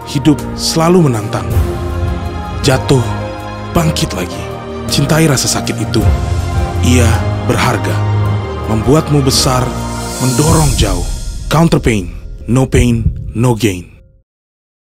hidup selalu menantang. Jatuh, bangkit lagi. Cintai rasa sakit itu. Ia berharga, membuatmu besar, mendorong jauh. Counter pain, no gain.